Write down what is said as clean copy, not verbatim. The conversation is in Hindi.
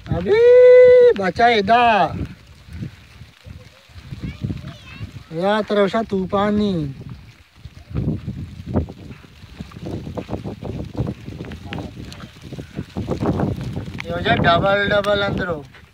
अभी बचा इदा या तरफा तूफानी डबल डबल अंदरो